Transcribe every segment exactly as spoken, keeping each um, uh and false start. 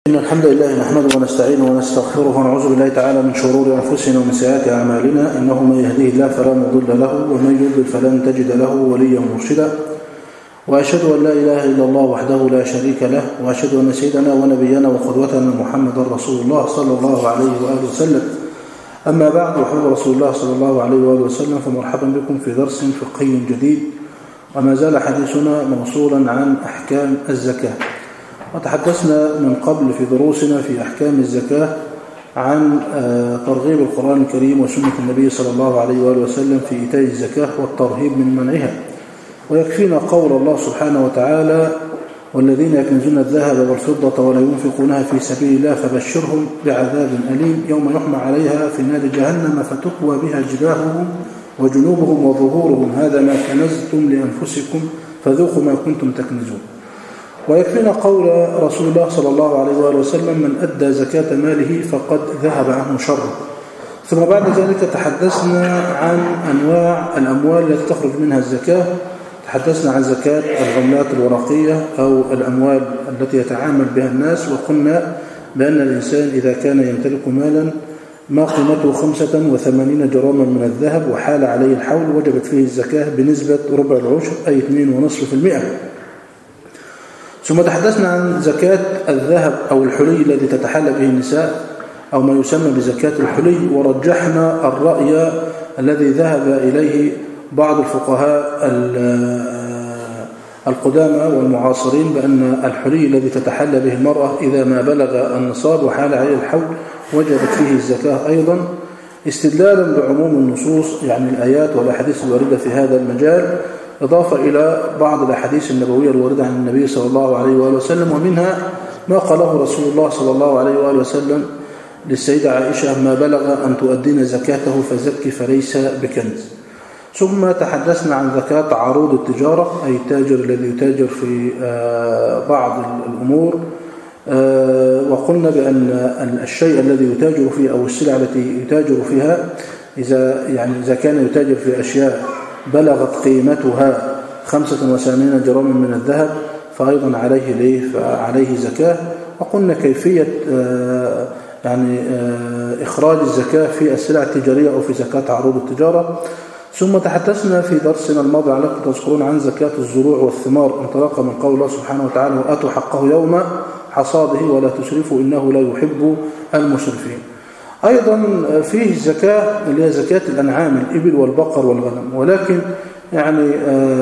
إن الحمد لله نحمده ونستعينه ونستغفره ونعوذ بالله تعالى من شرور أنفسنا ومن سيئات أعمالنا. إنه من يهديه الله فلا مضل له ومن يضلل فلن تجد له وليا مرشدا. وأشهد أن لا إله إلا الله وحده لا شريك له، وأشهد أن سيدنا ونبينا وقدوتنا محمدا رسول الله صلى الله عليه وآله وسلم. أما بعد، وحب رسول الله صلى الله عليه وآله وسلم، فمرحبا بكم في درس فقهي جديد. وما زال حديثنا موصولا عن أحكام الزكاة، وتحدثنا من قبل في دروسنا في أحكام الزكاة عن ترغيب القرآن الكريم وسنة النبي صلى الله عليه وآله وسلم في إيتاء الزكاة والترهيب من منعها. ويكفينا قول الله سبحانه وتعالى: والذين يكنزون الذهب والفضة ولا ينفقونها في سبيل الله فبشرهم بعذاب أليم يوم يحمى عليها في نار جهنم فتكوى بها جباههم وجنوبهم وظهورهم هذا ما كنزتم لأنفسكم فذوقوا ما كنتم تكنزون. ويكفينا قول رسول الله صلى الله عليه وآله وسلم: من أدى زكاة ماله فقد ذهب عنه شره. ثم بعد ذلك تحدثنا عن أنواع الأموال التي تخرج منها الزكاة. تحدثنا عن زكاة العملات الورقية أو الأموال التي يتعامل بها الناس، وقلنا بأن الإنسان إذا كان يمتلك مالا ما قيمته خمسة وثمانين جراما من الذهب وحال عليه الحول وجبت فيه الزكاة بنسبة ربع العشر أي اثنين فاصلة خمسة بالمئة. ثم تحدثنا عن زكاة الذهب أو الحلي الذي تتحلى به النساء أو ما يسمى بزكاة الحلي، ورجحنا الرأي الذي ذهب إليه بعض الفقهاء القدامى والمعاصرين بأن الحلي الذي تتحلى به المرأة إذا ما بلغ النصاب وحال عليه الحول وجبت فيه الزكاة أيضا، استدلالا بعموم النصوص يعني الآيات والأحاديث الواردة في هذا المجال، إضافة إلى بعض الأحاديث النبوية الواردة عن النبي صلى الله عليه وآله وسلم، ومنها ما قاله رسول الله صلى الله عليه وآله وسلم للسيدة عائشة: ما بلغ أن تؤدين زكاته فزكي فليس بكنز. ثم تحدثنا عن زكاة عروض التجارة أي التاجر الذي يتاجر في بعض الأمور، وقلنا بأن الشيء الذي يتاجر فيه أو السلعة التي يتاجر فيها إذا يعني إذا كان يتاجر في أشياء بلغت قيمتها خمسة وثمانين جراما من الذهب فأيضا عليه ليه فعليه زكاة. وقلنا كيفية يعني إخراج الزكاة في السلع التجارية أو في زكاة عروض التجارة. ثم تحدثنا في درسنا الماضي عليكم تذكرون عن زكاة الزروع والثمار انطلاقا من قول الله سبحانه وتعالى: وآتوا حقه يوم حصاده ولا تسرفوا إنه لا يحب المسرفين. أيضا فيه الزكاة اللي هي زكاة الأنعام الإبل والبقر والغنم، ولكن يعني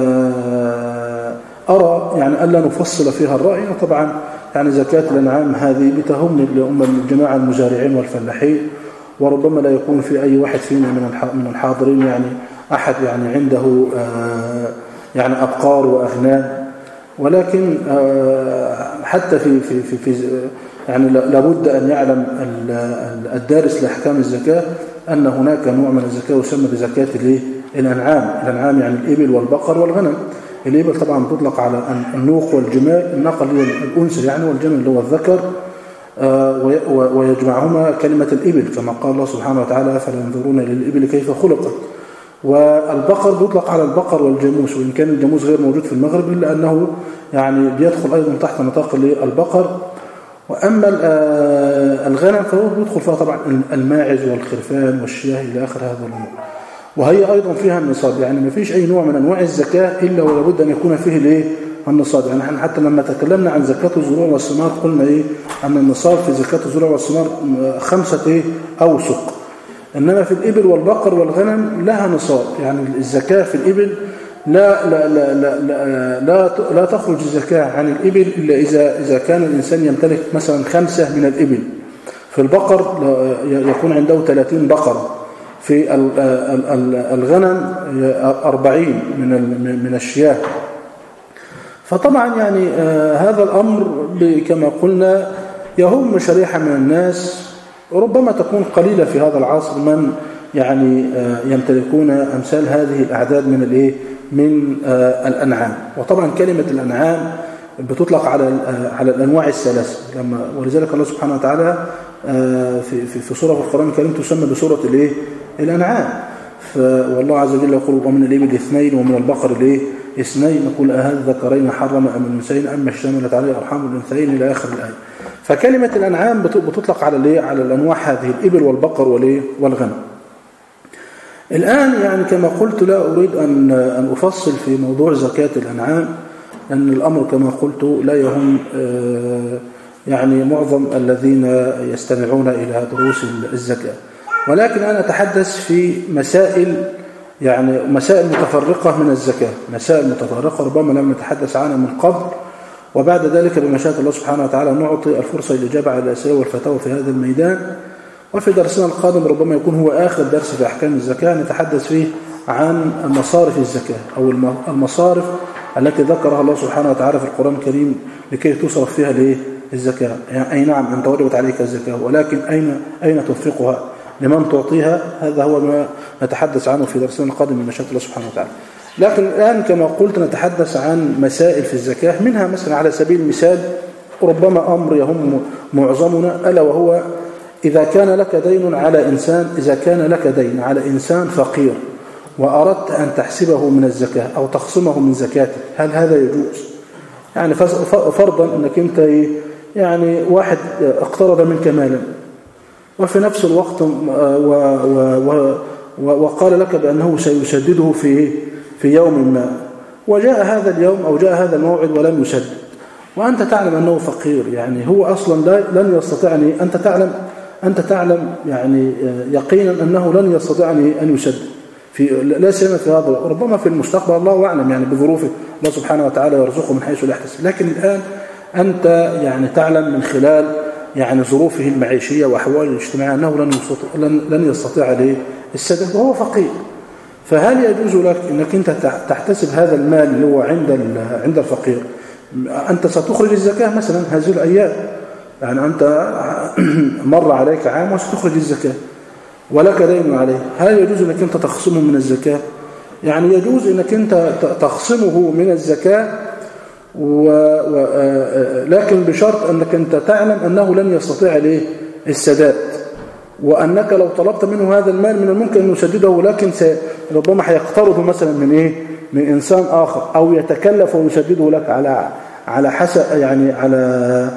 أرى يعني ألا نفصل فيها الرأي. طبعا يعني زكاة الأنعام هذه بتهم الجماعة المزارعين والفلاحين، وربما لا يكون في أي واحد فينا من الحاضرين يعني أحد يعني عنده يعني أبقار وأغنام، ولكن حتى في في في, في يعني لابد أن يعلم الدارس لأحكام الزكاة أن هناك نوع من الزكاة يسمى بزكاة الأنعام. الأنعام يعني الإبل والبقر والغنم. الإبل طبعا تطلق على النوق والجمال، الناقة اللي هي الأنثى يعني، والجمل اللي هو الذكر، ويجمعهما كلمة الإبل كما قال الله سبحانه وتعالى: فلينظرون للإبل كيف خلقت. والبقر بيطلق على البقر والجاموس، وإن كان الجاموس غير موجود في المغرب إلا أنه يعني بيدخل أيضا تحت نطاق البقر. وأما الغنم فهو بيدخل فيها طبعا الماعز والخرفان والشياه إلى آخر هذا الأمور، وهي أيضا فيها النصاب. يعني ما فيش أي نوع من أنواع الزكاة إلا ولابد أن يكون فيه الإيه النصاب. يعني احنا حتى لما تكلمنا عن زكاة الزروع والثمار قلنا إيه أن النصاب في زكاة الزروع والثمار خمسة إيه أوسق، إنما في الإبل والبقر والغنم لها نصاب. يعني الزكاة في الإبل لا لا لا لا لا, لا, لا تخرج الزكاة عن الإبل إلا إذا إذا كان الإنسان يمتلك مثلا خمسة من الإبل. في البقر يكون عنده ثلاثين بقرة، في الغنم أربعين من من الشياه. فطبعا يعني هذا الأمر كما قلنا يهم شريحة من الناس، وربما تكون قليلة في هذا العصر من يعني يمتلكون أمثال هذه الأعداد من الإيه من الأنعام. وطبعا كلمة الأنعام بتطلق على على الأنواع الثلاث، لما ولذلك الله سبحانه وتعالى في في في سورة القرآن الكريم تسمى بسورة الإيه الأنعام. والله عز وجل يقول: ومن الإبل اثنين ومن البقر الإيه اثنين، نقول أهذا الذكرين حرم أم الأنثيين أما اشتملت عليه أرحام الأنثيين إلى آخر الآية. فكلمة الأنعام بتطلق على الايه؟ على الأنواع هذه، الإبل والبقر والغنم. الآن يعني كما قلت لا أريد أن أن أفصل في موضوع زكاة الأنعام، لأن الأمر كما قلت لا يهم يعني معظم الذين يستمعون إلى دروس الزكاة، ولكن أنا أتحدث في مسائل يعني مسائل متفرقة من الزكاة، مسائل متفرقة ربما لم نتحدث عنها من قبل، وبعد ذلك بمشيئة الله سبحانه وتعالى نعطي الفرصة للإجابة على الأسئلة والفتاوى في هذا الميدان. وفي درسنا القادم ربما يكون هو آخر درس في أحكام الزكاة نتحدث فيه عن مصارف الزكاة أو المصارف التي ذكرها الله سبحانه وتعالى في القرآن الكريم لكي تصرف فيها ليه الزكاة. يعني أي نعم أنت وجبت عليك الزكاة، ولكن أين أين تنفقها، لمن تعطيها؟ هذا هو ما نتحدث عنه في درسنا القادم من مشيئة الله سبحانه وتعالى. لكن الآن كما قلت نتحدث عن مسائل في الزكاة، منها مثلا على سبيل المثال ربما أمر يهم معظمنا، ألا وهو إذا كان لك دين على إنسان إذا كان لك دين على إنسان فقير وأردت أن تحسبه من الزكاة أو تخصمه من زكاتك، هل هذا يجوز؟ يعني فرضا أنك أنت يعني واحد اقترض منك مالا وفي نفس الوقت و و و وقال لك بأنه سيسدده في في يوم ما، وجاء هذا اليوم أو جاء هذا الموعد ولم يسدد، وأنت تعلم أنه فقير، يعني هو أصلا لن يستطيع أنت تعلم أنت تعلم يعني يقينا أنه لن يستطيع أن يسدد في لا سيما في هذا، ربما في المستقبل الله أعلم يعني بظروفه، الله سبحانه وتعالى يرزقه من حيث لا يحتسب، لكن الآن أنت يعني تعلم من خلال يعني ظروفه المعيشية وأحواله الاجتماعية أنه لن يستطيع لن يستطيع عليه السدد وهو فقير. فهل يجوز لك أنك أنت تحتسب هذا المال اللي هو عند عند الفقير؟ أنت ستخرج الزكاة مثلا هذه الأيام، يعني أنت مر عليك عام وستخرج الزكاة ولك دين عليه، هل يجوز أنك أنت تخصمه من الزكاة؟ يعني يجوز أنك أنت تخصمه من الزكاة و... و... لكن بشرط أنك أنت تعلم أنه لن يستطيع عليه السداد، وأنك لو طلبت منه هذا المال من الممكن أن يسدده، ولكن ربما هيقترضه مثلا من إيه؟ من إنسان آخر، أو يتكلف ويسدده لك على على حسب يعني على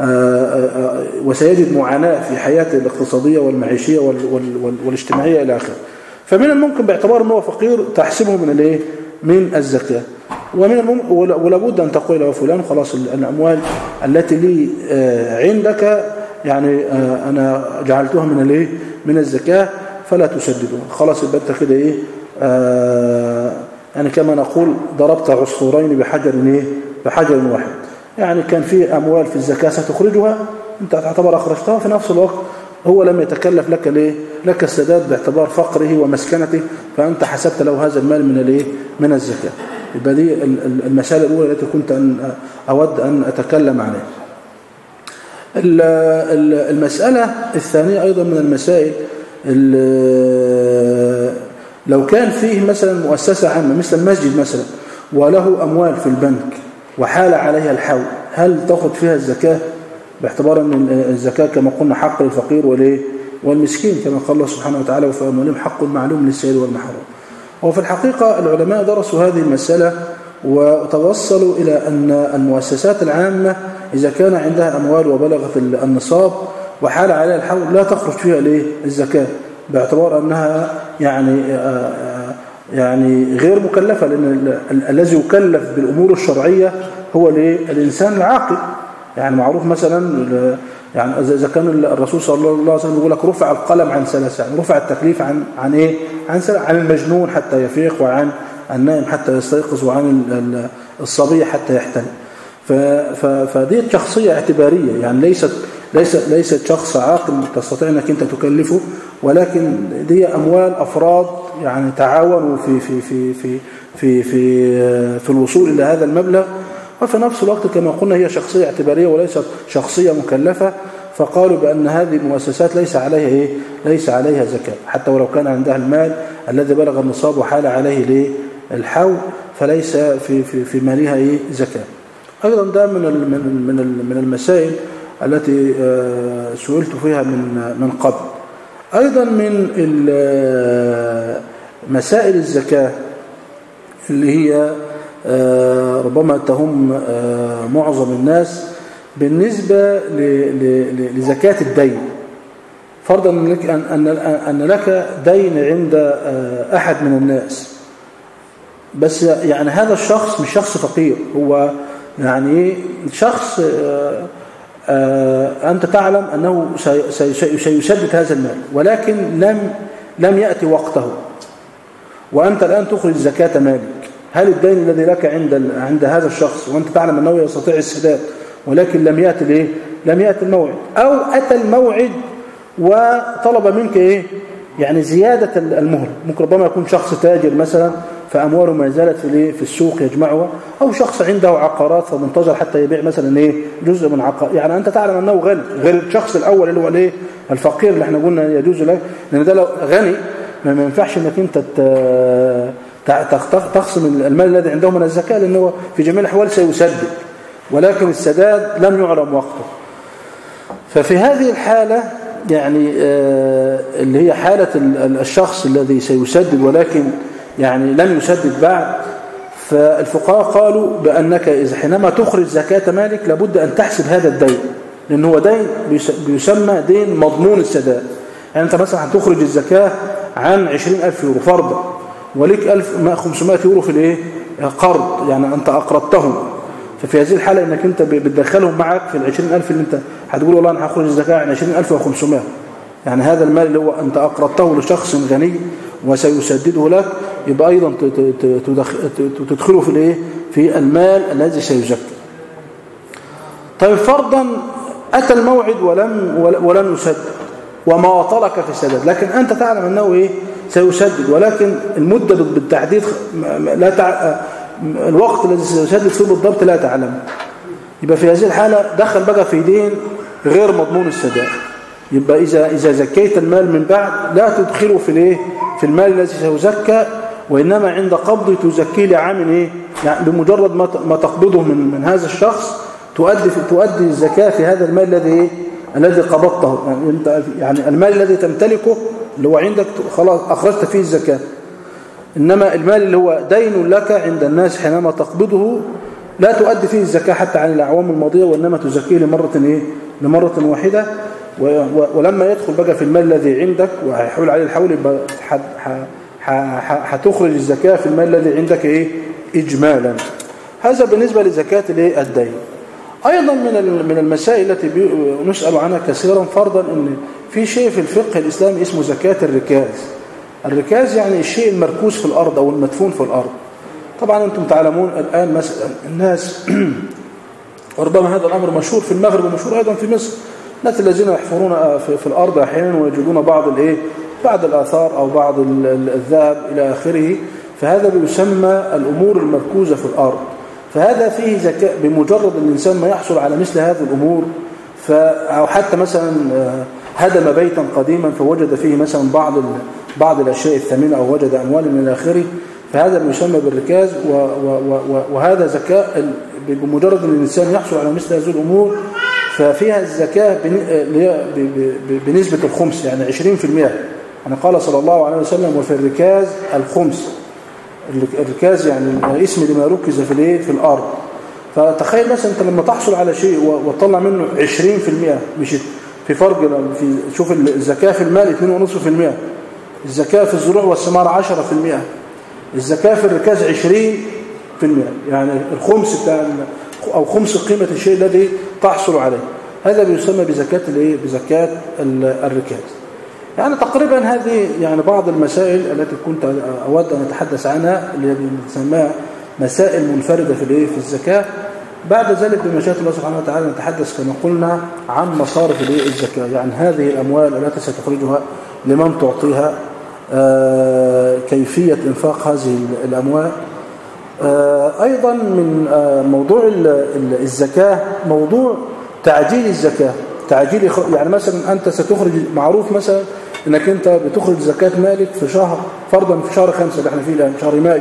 وسيجد معاناة في حياته الاقتصادية والمعيشية وال... وال... والاجتماعية إلى آخره. فمن الممكن باعتبار أنه فقير تحسبه من الايه؟ من الزكاة. ومن الممكن ولا بد أن تقول له فلان خلاص الأموال التي لي عندك يعني أنا جعلتها من الايه؟ من الزكاة فلا تسددها، خلاص يبقى أنت كده إيه يعني كما نقول ضربت عصفورين بحجر إيه؟ بحجر واحد. يعني كان في أموال في الزكاة ستخرجها أنت تعتبر أخرجتها، في نفس الوقت هو لم يتكلف لك ليه؟ لك السداد باعتبار فقره ومسكنته، فأنت حسبت له هذا المال من الايه؟ من الزكاة. يبقى دي المسألة الأولى التي كنت أن أود أن أتكلم عليها. المسألة الثانية أيضا من المسائل، لو كان فيه مثلا مؤسسة عامة مثل المسجد مثلا وله أموال في البنك وحال عليها الحول، هل تأخذ فيها الزكاة باعتبار أن الزكاة كما قلنا حق للفقير وليه؟ والمسكين، كما قال الله سبحانه وتعالى وفي أموالهم حق معلوم للسائل والمحروم. وفي الحقيقة العلماء درسوا هذه المسألة وتوصلوا إلى أن المؤسسات العامة إذا كان عندها أموال وبلغت النصاب وحال عليها الحول لا تخرج فيها ليه؟ الزكاة، باعتبار أنها يعني يعني غير مكلفة، لأن الذي يكلف بالأمور الشرعية هو الإنسان العاقل. يعني معروف مثلا يعني إذا كان الرسول صلى الله عليه وسلم يقول لك رفع القلم عن ثلاث، يعني رفع التكليف عن عن إيه؟ عن عن المجنون حتى يفيق، وعن النائم حتى يستيقظ، وعن الصبي حتى يحتلم. فدي شخصية اعتبارية، يعني ليست ليست ليست شخص عاقل تستطيع انك انت تكلفه، ولكن دي اموال افراد يعني تعاونوا في في في في في في في الوصول الى هذا المبلغ، وفي نفس الوقت كما قلنا هي شخصية اعتبارية وليست شخصية مكلفة، فقالوا بأن هذه المؤسسات ليس عليها إيه؟ ليس عليها زكاة، حتى ولو كان عندها المال الذي بلغ النصاب وحال عليه ليه؟ الحول، فليس في في في مالها إيه؟ زكاة. أيضا ده من من من المسائل التي سئلت فيها من من قبل. أيضا من مسائل الزكاة اللي هي ربما تهم معظم الناس، بالنسبة لزكاة الدين، فرضا أن, أن, أن لك دين عند أحد من الناس، بس يعني هذا الشخص مش شخص فقير، هو يعني شخص أنت تعلم أنه سيسدد هذا المال، ولكن لم لم يأتي وقته، وأنت الآن تخرج زكاة مالك. هل الدين الذي لك عند عند هذا الشخص وأنت تعلم أنه يستطيع السداد ولكن لم يأتي ليه؟ لم يأتي الموعد، أو أتى الموعد وطلب منك إيه؟ يعني زيادة المهلة. ممكن ربما يكون شخص تاجر مثلا فأمواله ما زالت في في السوق يجمعها، أو شخص عنده عقارات فمنتظر حتى يبيع مثلا إيه جزء من عقار. يعني أنت تعلم أنه غني غير الشخص الأول اللي هو الإيه الفقير اللي احنا قلنا يجوز لك، لأن ده لو غني ما ينفعش إنك أنت تخصم المال الذي عنده من الزكاة، لأنه في جميع الأحوال سيسدد، ولكن السداد لم يعلم وقته. ففي هذه الحالة يعني اللي هي حالة الشخص الذي سيسدد ولكن يعني لم يسدد بعد، فالفقهاء قالوا بأنك إذا حينما تخرج زكاة مالك لابد أن تحسب هذا الدين، لأنه هو دين بيسمى دين مضمون السداد. يعني أنت مثلا هتخرج الزكاة عن عشرين ألف يورو فرضا، وليك خمسمائة يورو في الإيه قرض، يعني أنت أقرضتهم، ففي هذه الحالة إنك أنت بتدخلهم معك في العشرين ألف اللي أنت هتقول والله أنا هخرج الزكاة عن عشرين ألف وخمسمائة، يعني هذا المال اللي هو أنت أقرضته لشخص غني وسيسدده لك، يبقى أيضا تدخله في الإيه في المال الذي سيزكى. طيب فرضا أتى الموعد ولم ولم يسدد وما وطلك في السداد، لكن أنت تعلم أنه إيه سيسدد، ولكن المدة بالتحديد لا تع... الوقت الذي سيسدد فيه بالضبط لا تعلم، يبقى في هذه الحالة دخل بقى في دين غير مضمون السداد. يبقى إذا إذا زكيت المال من بعد لا تدخله في الإيه في المال الذي سيزكى، وإنما عند قبضه تزكيه لعام إيه، يعني بمجرد ما ما تقبضه من من هذا الشخص تؤدي تؤدي الزكاة في هذا المال الذي إيه الذي قبضته، يعني انت يعني المال الذي تمتلكه اللي هو عندك خلاص أخرجت فيه الزكاة، إنما المال اللي هو دين لك عند الناس حينما تقبضه لا تؤدي فيه الزكاة حتى عن الأعوام الماضية، وإنما تزكيه لمرة إيه لمرة واحدة. ولما يدخل بقى في المال الذي عندك وهيحول عليه الحول يبقى هتخرج الزكاة في المال الذي عندك إيه إجمالا. هذا بالنسبة لزكاة الإيه الدين. أيضا من من المسائل التي نسأل عنها كثيرا فرضا إن في شيء في الفقه الإسلامي اسمه زكاة الركاز. الركاز يعني الشيء المركوز في الأرض أو المدفون في الأرض. طبعا أنتم تعلمون الآن مثلا الناس وربما هذا الأمر مشهور في المغرب ومشهور أيضا في مصر، الناس الذين يحفرون في, في الأرض أحيانا ويجدون بعض الإيه بعض الآثار أو بعض الذهب إلى آخره، فهذا بيسمى الأمور المركوزة في الأرض. فهذا فيه زكاة بمجرد أن الإنسان ما يحصل على مثل هذه الأمور، أو حتى مثلا هدم بيتا قديما فوجد فيه مثلا بعض بعض الأشياء الثمينة أو وجد أموال من الآخره، فهذا يسمى بالركاز. وهذا زكاة بمجرد أن الإنسان يحصل على مثل هذه الأمور ففيها الزكاة بنسبة الخمس، يعني عشرين في المئة. يعني قال صلى الله عليه وسلم وفي الركاز الخمس. الركاز يعني اسم لما ركز في الايه في الارض. فتخيل مثلا انت لما تحصل على شيء وتطلع منه عشرين في المئة، مش في فرق في شوف الزكاه في المال اثنين فاصلة خمسة بالمئة، الزكاه في الزروع والثمار عشرة في المئة، الزكاه في الركاز عشرين في المئة، يعني الخمس بتاع او خمس قيمه الشيء الذي تحصل عليه. هذا بيسمى بزكاه الايه بزكاه الركاز. يعني تقريبا هذه يعني بعض المسائل التي كنت أود أن أتحدث عنها اللي بنسميها مسائل منفردة في الايه في الزكاة. بعد ذلك بمشيئة الله سبحانه وتعالى نتحدث كما قلنا عن مصارف الايه الزكاة، يعني هذه الأموال التي ستخرجها لمن تعطيها، آه كيفية إنفاق هذه الأموال. آه أيضا من آه موضوع الزكاة موضوع تعجيل الزكاة. تعجيل يعني مثلا أنت ستخرج، معروف مثلا أنك أنت بتخرج زكاة مالك في شهر فرضا في شهر خمسة اللي احنا فيه الآن شهر مايو،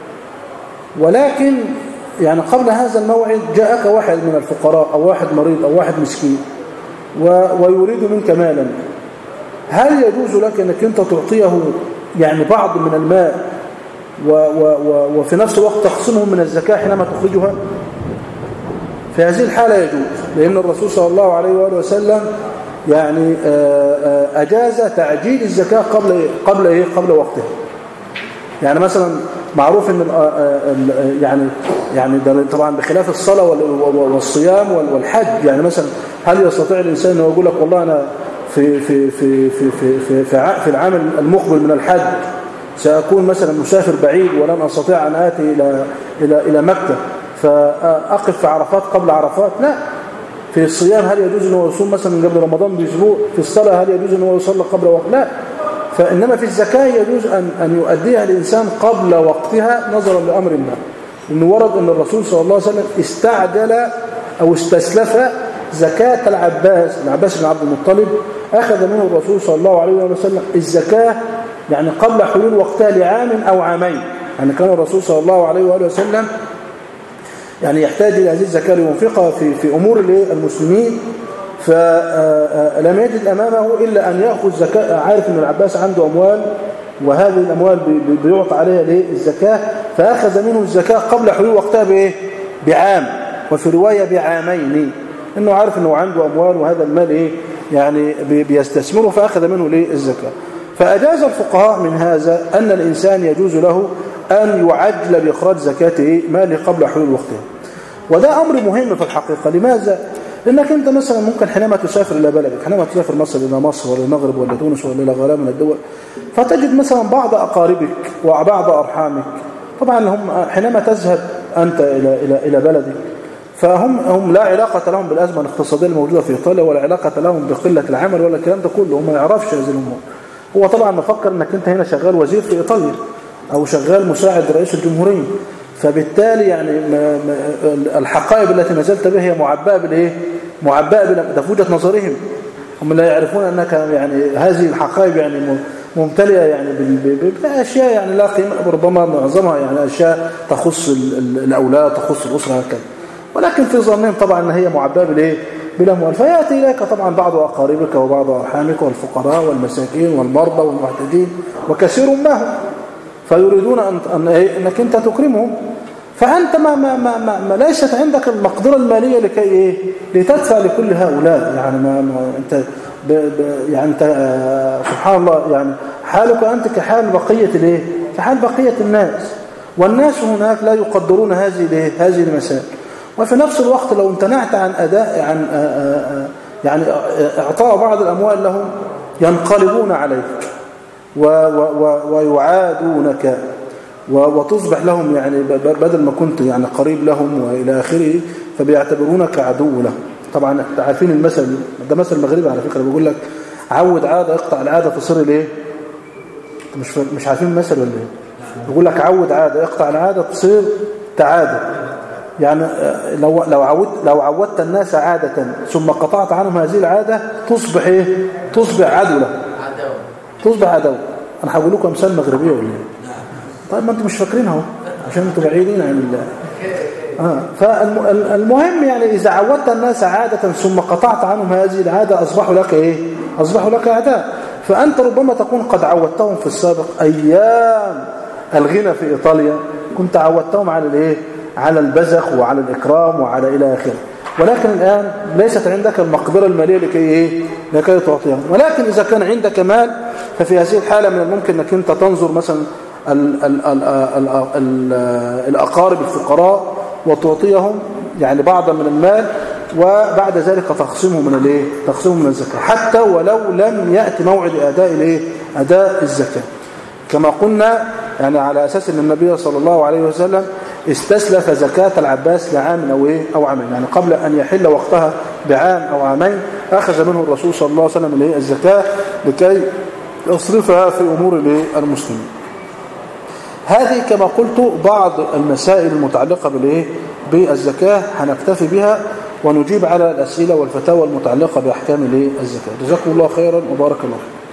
ولكن يعني قبل هذا الموعد جاءك واحد من الفقراء أو واحد مريض أو واحد مسكين ويريد منك مالا، هل يجوز لك أنك أنت تعطيه يعني بعض من المال و و و وفي نفس الوقت تخصمه من الزكاة حينما تخرجها؟ في هذه الحالة يجوز، لأن الرسول صلى الله عليه وآله وسلم يعني أجاز تعجيل الزكاة قبل قبل إيه قبل وقتها. يعني مثلا معروف ان يعني يعني طبعا بخلاف الصلاة والصيام والحج، يعني مثلا هل يستطيع الإنسان انه يقول لك والله أنا في في في في في في, في العام المقبل من الحج سأكون مثلا مسافر بعيد ولن أستطيع أن آتي إلى إلى إلى مكة فأقف في عرفات قبل عرفات؟ لا. في الصيام هل يجوز أنه يصوم مثلا قبل رمضان بأسبوع؟ في الصلاة هل يجوز أنه يصلي قبل وقت؟ لا. فإنما في الزكاة يجوز أن أن يؤديها الإنسان قبل وقتها نظرا لأمر ما. إنه ورد أن الرسول صلى الله عليه وسلم استعجل أو استسلف زكاة العباس العباس بن عبد المطلب، أخذ منه الرسول صلى الله عليه وسلم الزكاة يعني قبل حلول وقتها لعام أو عامين. يعني كان الرسول صلى الله عليه وآله وسلم يعني يحتاج إلى هذه الزكاة لينفقها في في أمور المسلمين، فلم يجد أمامه إلا أن يأخذ زكاة. عارف أن العباس عنده أموال وهذه الأموال بيعطى عليها الزكاة، فأخذ منه الزكاة قبل حلول وقتها بإيه؟ بعام، وفي رواية بعامين، إنه عارف أنه عنده أموال وهذا المال إيه؟ يعني بيستثمره، فأخذ منه ليه الزكاة. فأجاز الفقهاء من هذا أن الإنسان يجوز له أن يعجل بإخراج زكاته ماله قبل حلول وقتها. وده أمر مهم في الحقيقة. لماذا؟ لأنك أنت مثلا ممكن حينما تسافر إلى بلدك، حينما تسافر مثلا إلى مصر ولا المغرب ولا تونس ولا إلى غيرها من الدول، فتجد مثلا بعض أقاربك وبعض أرحامك، طبعا هم حينما تذهب أنت إلى إلى إلى بلدك فهم هم لا علاقة لهم بالأزمة الاقتصادية الموجودة في إيطاليا، ولا علاقة لهم بقلة العمل ولا الكلام ده كله، هم ما يعرفش هذه الأمور. هو طبعا مفكر أنك أنت هنا شغال وزير في إيطاليا أو شغال مساعد رئيس الجمهورية، فبالتالي يعني ما ما الحقائب التي نزلت بها هي معبأة بالإيه؟ معبأة ده في وجهة نظرهم. هم لا يعرفون أنك يعني هذه الحقائب يعني ممتلئة يعني بأشياء يعني لا قيمة، ربما معظمها يعني أشياء تخص الأولاد تخص الأسرة هكذا، ولكن في ظنهم طبعا أن هي معبأة بالإيه؟ بالأموال. فيأتي إليك طبعا بعض أقاربك وبعض أرحامك والفقراء والمساكين والمرضى والمحتاجين وكثير ما هم، فيريدون أن أن أنك أنت تكرمهم، فأنت ما ما ما, ما, ما ليست عندك المقدرة المالية لكي إيه؟ لتدفع لكل هؤلاء. يعني ما, ما أنت ب ب يعني أنت آه سبحان الله، يعني حالك أنت كحال بقية الإيه؟ كحال بقية الناس، والناس هناك لا يقدرون هذه الإيه؟ هذه المسائل. وفي نفس الوقت لو امتنعت عن أداء عن آآ آآ يعني إعطاء بعض الأموال لهم ينقلبون عليك و و ويعادونك، وتصبح لهم يعني بدل ما كنت يعني قريب لهم وإلى آخره، فبيعتبرونك عدو لهم. طبعا عارفين المثل ده، مثل مغربي على فكرة، بيقول لك عود عادة اقطع العادة تصير ليه؟ مش مش عارفين المثل ولا ايه؟ بيقول لك عود عادة اقطع العادة تصير تعادة. يعني لو لو عودت لو عودت الناس عادة ثم قطعت عنهم هذه العادة تصبح ايه؟ تصبح عدو له، تصبح عدو. انا هقول لكم امثال مغربيه ولا ايه؟ طيب ما انتم مش فاكرينها اهو عشان انتم بعيدين عن الله. اه فالمهم يعني اذا عودت الناس عادة ثم قطعت عنهم هذه العادة اصبحوا لك ايه؟ اصبحوا لك اعداء. فانت ربما تكون قد عودتهم في السابق ايام الغنى في ايطاليا، كنت عودتهم على الايه؟ على البذخ وعلى الإكرام وعلى إلى آخره، ولكن الآن ليست عندك المقدرة المالية لكي إيه؟ لكي تعطيهم. ولكن إذا كان عندك مال، ففي هذه الحالة من الممكن أنك أنت تنظر مثلا ال ال ال ال ال ال الأقارب الفقراء وتعطيهم يعني بعضا من المال، وبعد ذلك تخصمه من الايه؟ تخصمه من الزكاة، حتى ولو لم يأتي موعد أداء الايه؟ أداء الزكاة. كما قلنا يعني على أساس أن النبي صلى الله عليه وسلم استسلف زكاة العباس لعام أو إيه؟ أو عامين، يعني قبل أن يحل وقتها بعام أو عامين أخذ منه الرسول صلى الله عليه وسلم اللي هي الزكاة لكي يصرفها في أمور المسلمين. هذه كما قلت بعض المسائل المتعلقة بالإيه؟ بالزكاة، هنكتفي بها ونجيب على الأسئلة والفتاوى المتعلقة بأحكام الزكاة. جزاكم الله خيرا وبارك الله.